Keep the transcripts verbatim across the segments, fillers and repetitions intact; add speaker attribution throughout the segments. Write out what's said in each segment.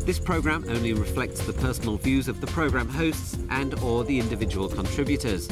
Speaker 1: This programme only reflects the personal views of the programme hosts and or the individual contributors.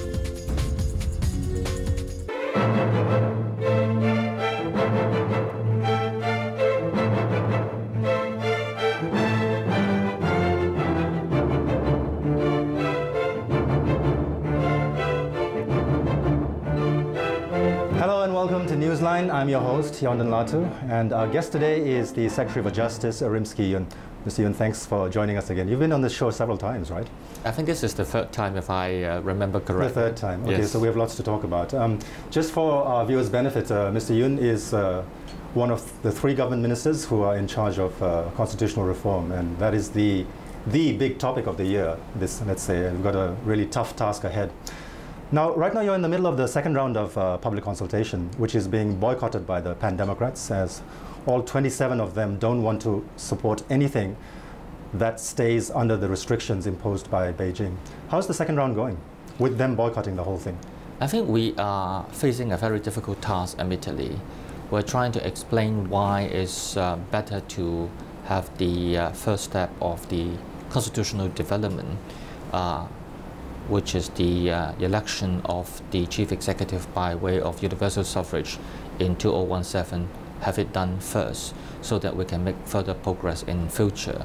Speaker 2: Newsline, I'm your host, Hyundon Latu, and our guest today is the Secretary for Justice, Rimsky Yun. Mister Yun, thanks for joining us again. You've been on the show several times, right?
Speaker 3: I think this is the third time, if I uh, remember correctly.
Speaker 2: The third time. Okay,
Speaker 3: yes.
Speaker 2: So we have lots to talk about. Um, just for our viewers' benefit, uh, Mister Yun is uh, one of the three government ministers who are in charge of uh, constitutional reform, and that is the the big topic of the year. This, let's say, we've got a really tough task ahead. Now, right now you're in the middle of the second round of uh, public consultation, which is being boycotted by the Pan Democrats, as all twenty-seven of them don't want to support anything that stays under the restrictions imposed by Beijing. How's the second round going, with them boycotting the whole thing?
Speaker 3: I think we are facing a very difficult task, admittedly. We're trying to explain why it's uh, better to have the uh, first step of the constitutional development, uh, which is the uh, election of the chief executive by way of universal suffrage in two thousand seventeen, have it done first, so that we can make further progress in future.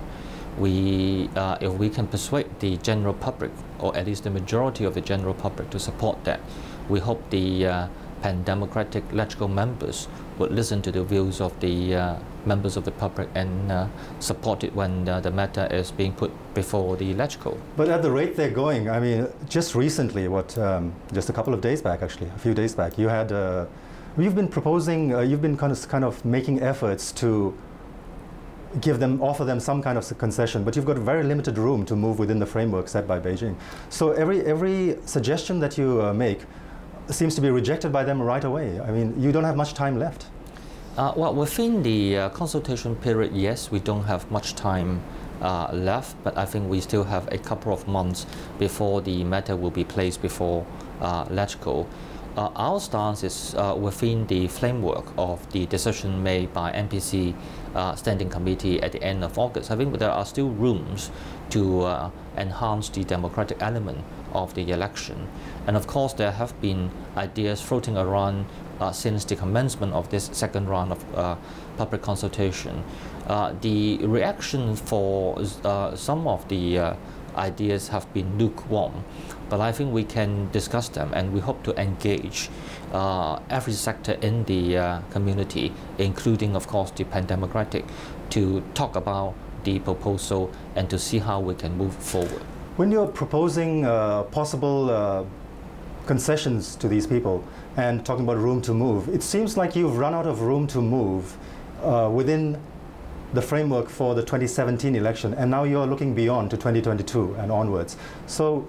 Speaker 3: We, uh, if we can persuade the general public, or at least the majority of the general public, to support that, we hope the uh, Pan-Democratic Legco members would listen to the views of the uh, members of the public and uh, support it when uh, the matter is being put before the Legco.
Speaker 2: But at the rate they're going, I mean, just recently, what, um, just a couple of days back, actually, a few days back, you had, uh, you've been proposing, uh, you've been kind of, kind of making efforts to give them, offer them some kind of concession, but you've got very limited room to move within the framework set by Beijing. So every, every suggestion that you uh, make seems to be rejected by them right away. I mean, you don't have much time left.
Speaker 3: Uh, well, within the uh, consultation period, yes, we don't have much time uh, left, but I think we still have a couple of months before the matter will be placed before uh, Legco. Uh, our stance is uh, within the framework of the decision made by N P C uh, Standing Committee at the end of August. I think there are still rooms to uh, enhance the democratic element of the election. And of course, there have been ideas floating around uh, since the commencement of this second round of uh, public consultation. Uh, the reaction for uh, some of the uh, ideas have been lukewarm, but I think we can discuss them, and we hope to engage uh, every sector in the uh, community, including, of course, the Pan-Democratic, to talk about the proposal and to see how we can move forward.
Speaker 2: When you're proposing uh, possible uh, concessions to these people and talking about room to move, it seems like you've run out of room to move uh, within the framework for the twenty seventeen election, and now you're looking beyond to twenty twenty-two and onwards. So,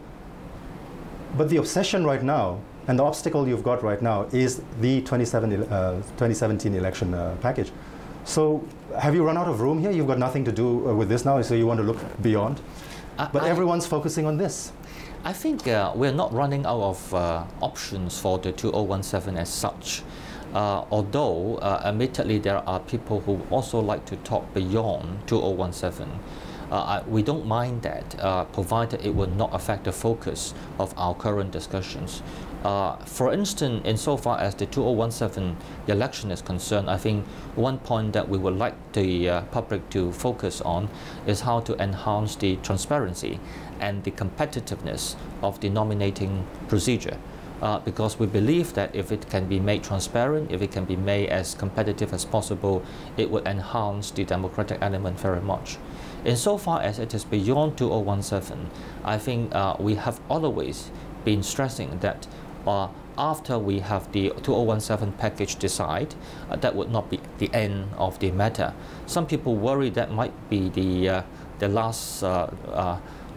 Speaker 2: but the obsession right now and the obstacle you've got right now is the twenty seventeen election uh, package. So have you run out of room here? You've got nothing to do uh, with this now, so you want to look beyond? Uh, but I, everyone's focusing on this.
Speaker 3: I think uh, we're not running out of uh, options for the two thousand seventeen as such. Uh, although, uh, admittedly, there are people who also like to talk beyond two thousand seven. Uh, I, we don't mind that, uh, provided it will not affect the focus of our current discussions. Uh, for instance, insofar as the two thousand seven election is concerned, I think one point that we would like the uh, public to focus on is how to enhance the transparency and the competitiveness of the nominating procedure. Uh, because we believe that if it can be made transparent, if it can be made as competitive as possible, it would enhance the democratic element very much. Insofar as it is beyond two thousand seven, I think uh, we have always been stressing that uh, after we have the two thousand seven package decide, uh, that would not be the end of the matter. Some people worry that might be the, uh, the last uh, uh,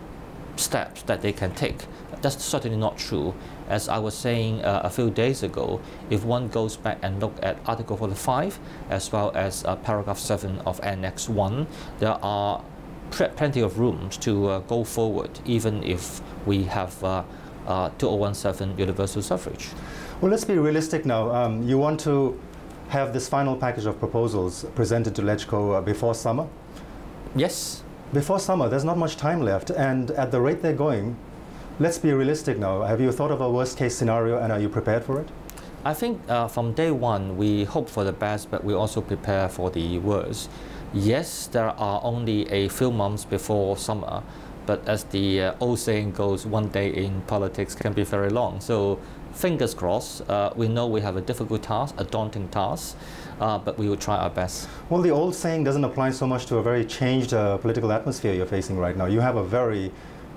Speaker 3: steps that they can take. That's certainly not true. As I was saying uh, a few days ago, if one goes back and look at Article forty-five as well as uh, Paragraph seven of Annex one, there are plenty of rooms to uh, go forward, even if we have uh, uh, two thousand seven universal suffrage.
Speaker 2: Well, let's be realistic now. Um, you want to have this final package of proposals presented to Legco uh, before summer.
Speaker 3: Yes.
Speaker 2: Before summer, there's not much time left, and at the rate they're going, let's be realistic now. Have you thought of a worst-case scenario, and are you prepared for it?
Speaker 3: I think uh, from day one, we hope for the best, but we also prepare for the worst. Yes, there are only a few months before summer, but as the uh, old saying goes, one day in politics can be very long. So fingers crossed. Uh, we know we have a difficult task, a daunting task, uh, but we will try our best.
Speaker 2: Well, the old saying doesn't apply so much to a very changed uh, political atmosphere you're facing right now. You have a very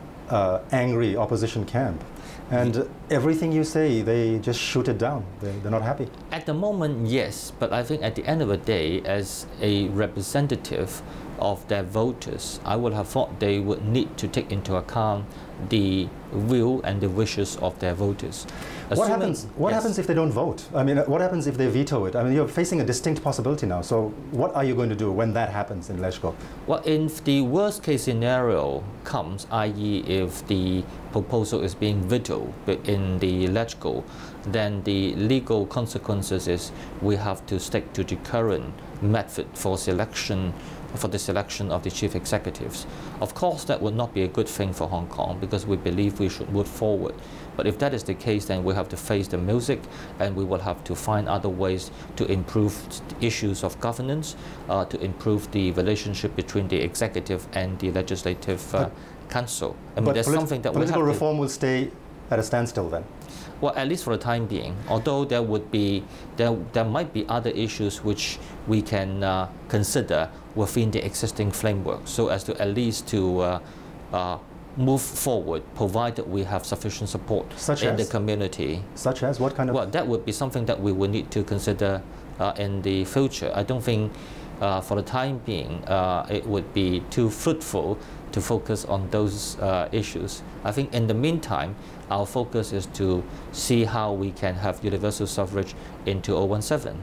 Speaker 2: uh, angry opposition camp. And everything you say, they just shoot it down. They're, they're not happy.
Speaker 3: At the moment, yes. But I think at the end of the day, as a representative of their voters, I would have thought they would need to take into account the will and the wishes of their voters.
Speaker 2: What
Speaker 3: Assuming,
Speaker 2: happens? What
Speaker 3: yes.
Speaker 2: happens if they don't vote? I mean, what happens if they veto it? I mean, you're facing a distinct possibility now. So, what are you going to do when that happens in Leshko?
Speaker 3: Well, if the worst case scenario comes, that is, if the proposal is being vetoed in the Leshko, then the legal consequences is we have to stick to the current method for selection. for the selection of the chief executives. Of course, that would not be a good thing for Hong Kong because we believe we should move forward. But if that is the case, then we have to face the music and we will have to find other ways to improve issues of governance, uh, to improve the relationship between the executive and the legislative uh,
Speaker 2: but,
Speaker 3: council. I mean,
Speaker 2: but
Speaker 3: there's
Speaker 2: polit
Speaker 3: something that
Speaker 2: political
Speaker 3: we have
Speaker 2: reform
Speaker 3: to,
Speaker 2: will stay at a standstill then?
Speaker 3: Well, at least for the time being, although there would be, there, there might be other issues which we can uh, consider within the existing framework, so as to at least to uh, uh, move forward, provided we have sufficient support
Speaker 2: Such
Speaker 3: in
Speaker 2: as?
Speaker 3: the community.
Speaker 2: Such as what kind of?
Speaker 3: Well, that would be something that we will need to consider uh, in the future. I don't think uh, for the time being uh, it would be too fruitful to focus on those uh, issues. I think in the meantime, our focus is to see how we can have universal suffrage in two thousand seventeen.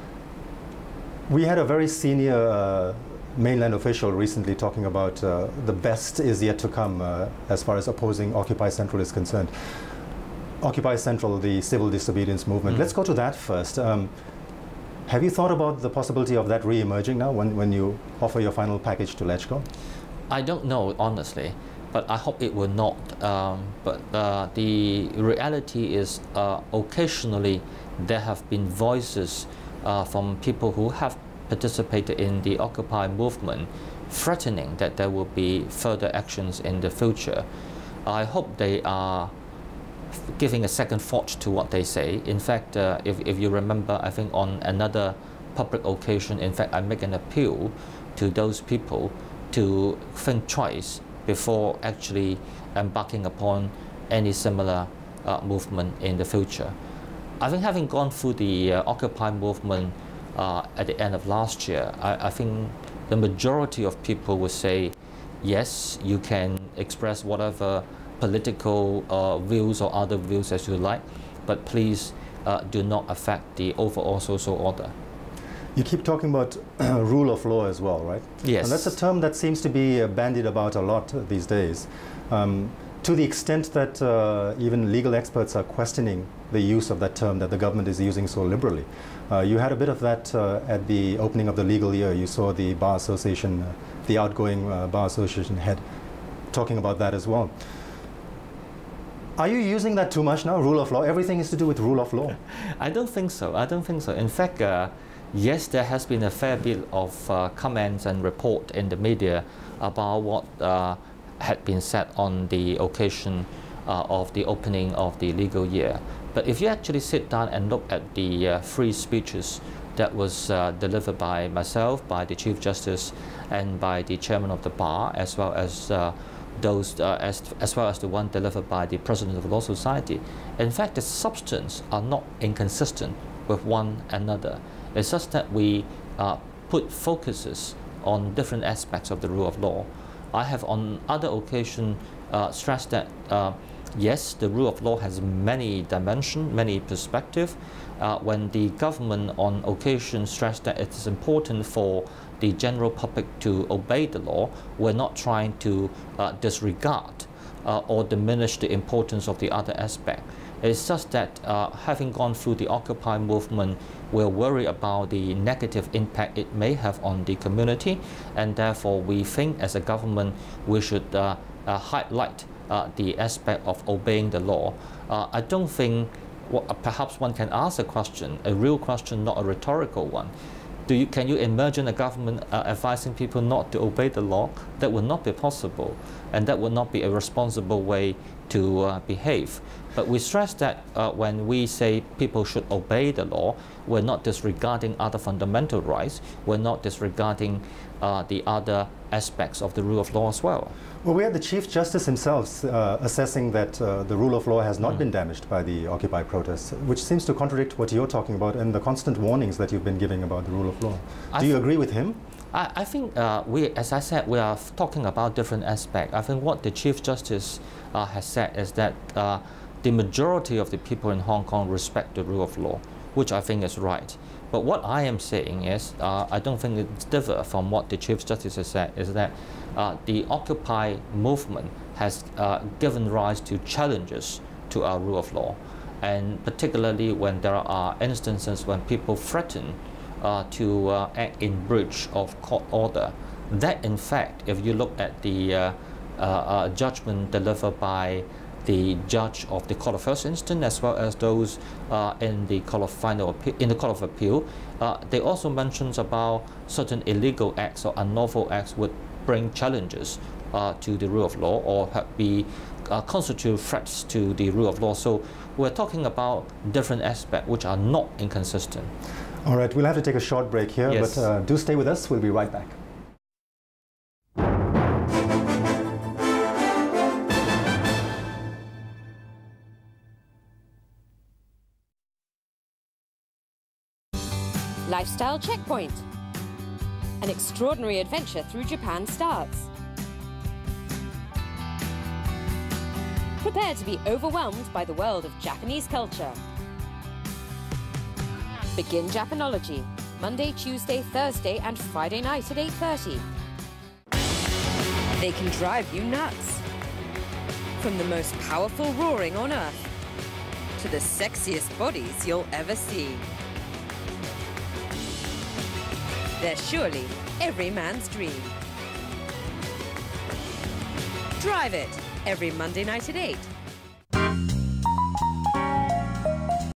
Speaker 2: We had a very senior uh, mainland official recently talking about uh, the best is yet to come uh, as far as opposing Occupy Central is concerned. Occupy Central, the civil disobedience movement. Mm. Let's go to that first. Um, have you thought about the possibility of that re-emerging now when, when you offer your final package to Leshko?
Speaker 3: I don't know, honestly, but I hope it will not. Um, but uh, the reality is uh, occasionally there have been voices uh, from people who have participated in the Occupy movement threatening that there will be further actions in the future. I hope they are giving a second thought to what they say. In fact, uh, if, if you remember, I think on another public occasion, in fact, I make an appeal to those people to think twice before actually embarking upon any similar uh, movement in the future. I think having gone through the uh, Occupy movement uh, at the end of last year, I, I think the majority of people would say, yes, you can express whatever political uh, views or other views as you like, but please uh, do not affect the overall social order.
Speaker 2: You keep talking about uh, rule of law as well, right?
Speaker 3: Yes.
Speaker 2: And that's a term that seems to be uh, bandied about a lot uh, these days, um, to the extent that uh, even legal experts are questioning the use of that term that the government is using so liberally. Uh, you had a bit of that uh, at the opening of the legal year. You saw the Bar Association, uh, the outgoing uh, Bar Association head talking about that as well. Are you using that too much now, rule of law? Everything is to do with rule of law.
Speaker 3: I don't think so. I don't think so. In fact, uh, yes, there has been a fair bit of uh, comments and report in the media about what uh, had been said on the occasion uh, of the opening of the legal year. But if you actually sit down and look at the uh, three speeches that was uh, delivered by myself, by the Chief Justice, and by the Chairman of the Bar, as well as uh, those, uh, as, as well as the one delivered by the President of the Law Society, in fact, the substance are not inconsistent with one another. It's just that we uh, put focuses on different aspects of the rule of law. I have on other occasions uh, stressed that uh, yes, the rule of law has many dimensions, many perspectives. Uh, when the government on occasion stressed that it is important for the general public to obey the law, we're not trying to uh, disregard uh, or diminish the importance of the other aspect. It's just that uh, having gone through the Occupy movement, we're worried about the negative impact it may have on the community, and therefore we think as a government we should uh, uh, highlight uh, the aspect of obeying the law. Uh, I don't think, well, perhaps one can ask a question, a real question, not a rhetorical one. Do you, can you imagine a government uh, advising people not to obey the law? That would not be possible, and that would not be a responsible way to uh, behave. But we stress that uh, when we say people should obey the law, we're not disregarding other fundamental rights, we're not disregarding uh, the other aspects of the rule of law as well.
Speaker 2: Well, we had the Chief Justice himself uh, assessing that uh, the rule of law has not mm. been damaged by the Occupy protests, which seems to contradict what you're talking about and the constant warnings that you've been giving about the rule of law. I Do you agree with him?
Speaker 3: I, I think, uh, we, as I said, we are talking about different aspects. I think what the Chief Justice uh, has said is that uh, the majority of the people in Hong Kong respect the rule of law, which I think is right. But what I am saying is, uh, I don't think it's different from what the Chief Justice has said, is that uh, the Occupy movement has uh, given rise to challenges to our rule of law. And particularly when there are instances when people threaten uh, to uh, act in breach of court order. That, in fact, if you look at the uh, uh, uh, judgment delivered by the judge of the Court of First Instance, as well as those uh, in the Court of Final Appeal, in the Court of Appeal, uh, they also mentions about certain illegal acts or unlawful acts would bring challenges uh, to the rule of law or be uh, constitute threats to the rule of law. So we're talking about different aspects which are not inconsistent.
Speaker 2: All right, we'll have to take a short break here,
Speaker 3: yes.
Speaker 2: but uh, do stay with us. We'll be right back.
Speaker 4: Lifestyle Checkpoint. An extraordinary adventure through Japan starts. Prepare to be overwhelmed by the world of Japanese culture. Begin Japanology, Monday, Tuesday, Thursday and Friday night at eight thirty. They can drive you nuts. From the most powerful roaring on earth to the sexiest bodies you'll ever see. They're surely every man's dream. Drive it every Monday night at eight